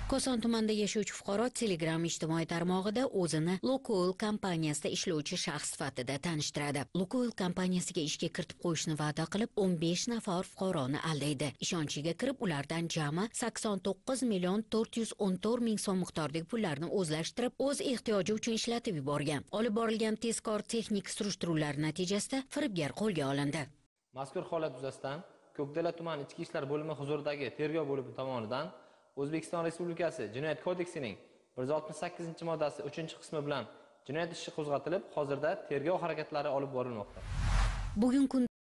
Koson tumanida yashovchi fuqaro Telegram ijtimoiy tarmog'ida o'zini Lukoil kompaniyasida ishlovchi shaxs sifatida tanishtiradi. Lukoil kompaniyasiga ishga kiritib qo'yishni va'da qilib, 15 nafar fuqaroni aldaydi. Ishonchiga kirib, ulardan jami 89 million 414 ming so'm miqdordagi pullarni o'zlashtirib, o'z ehtiyoji uchun ishlatib yuborgan. Olib borilgan tezkor texnik surishtiruvlar natijasida firibgar qo'lga olindi. Mazkur holat yuzasidan Ko'kdala tuman ichki ishlar bo'limi huzuridagi tergov bo'limi tomonidan O'zbekiston Respublikasi Jinoyat kodeksining 168-moddasi 3-qismi bilan jinoyat ishi qo'zg'atilib, hozirda tergov harakatlari olib borilmoqda. Bugun